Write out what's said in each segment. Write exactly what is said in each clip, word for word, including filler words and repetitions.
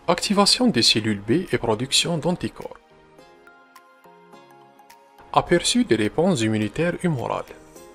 Activation des cellules B et production d'anticorps. Aperçu des réponses immunitaires humorales.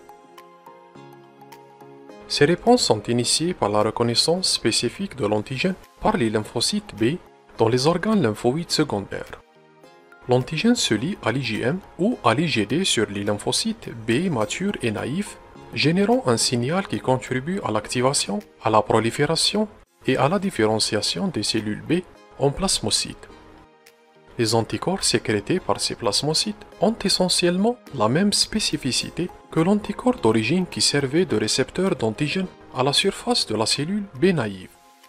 Ces réponses sont initiées par la reconnaissance spécifique de l'antigène par les lymphocytes B dans les organes lymphoïdes secondaires. L'antigène se lie à l'I G M ou à l'I G D sur les lymphocytes B matures et naïfs, générant un signal qui contribue à l'activation, à la prolifération et à la différenciation des cellules B en plasmocytes. Les anticorps sécrétés par ces plasmocytes ont essentiellement la même spécificité que l'anticorps d'origine qui servait de récepteur d'antigène à la surface de la cellule B naïve.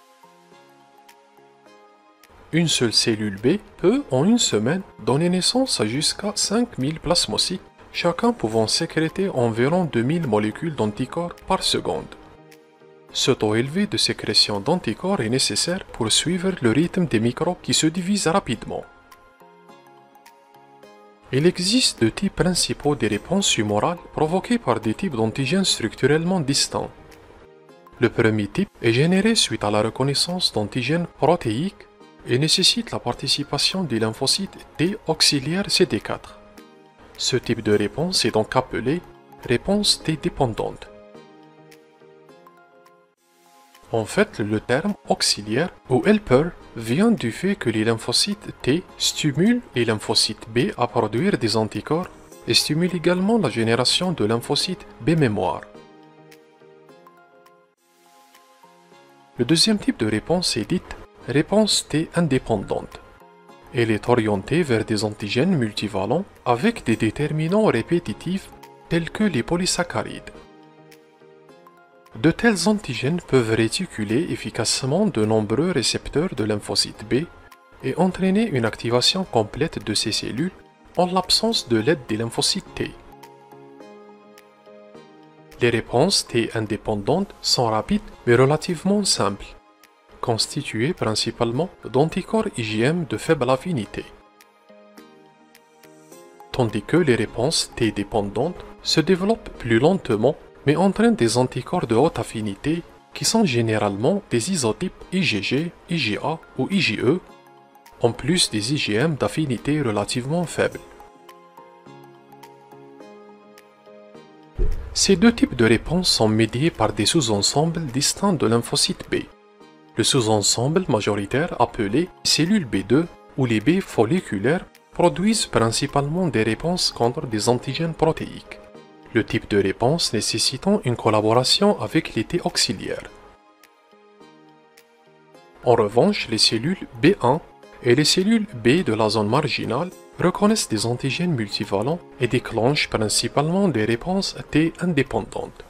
Une seule cellule B peut, en une semaine, donner naissance à jusqu'à cinq mille plasmocytes, chacun pouvant sécréter environ deux mille molécules d'anticorps par seconde. Ce taux élevé de sécrétion d'anticorps est nécessaire pour suivre le rythme des microbes qui se divisent rapidement. Il existe deux types principaux des réponses humorales provoquées par des types d'antigènes structurellement distincts. Le premier type est généré suite à la reconnaissance d'antigènes protéiques et nécessite la participation des lymphocytes T auxiliaires C D quatre. Ce type de réponse est donc appelé réponse T dépendante. En fait, le terme auxiliaire ou helper vient du fait que les lymphocytes T stimulent les lymphocytes B à produire des anticorps et stimulent également la génération de lymphocytes B mémoire. Le deuxième type de réponse est dite réponse T indépendante. Elle est orientée vers des antigènes multivalents avec des déterminants répétitifs tels que les polysaccharides. De tels antigènes peuvent réticuler efficacement de nombreux récepteurs de lymphocytes B et entraîner une activation complète de ces cellules en l'absence de l'aide des lymphocytes T. Les réponses T indépendantes sont rapides mais relativement simples, constituées principalement d'anticorps I G M de faible affinité, tandis que les réponses T dépendantes se développent plus lentement mais entraînent des anticorps de haute affinité qui sont généralement des isotypes I G G, I G A ou I G E, en plus des I G M d'affinité relativement faible. Ces deux types de réponses sont médiés par des sous-ensembles distincts de lymphocytes B. Le sous-ensemble majoritaire appelé cellules B deux ou les B folliculaires produisent principalement des réponses contre des antigènes protéiques, le type de réponse nécessitant une collaboration avec les T auxiliaires. En revanche, les cellules B un et les cellules B de la zone marginale reconnaissent des antigènes multivalents et déclenchent principalement des réponses T indépendantes.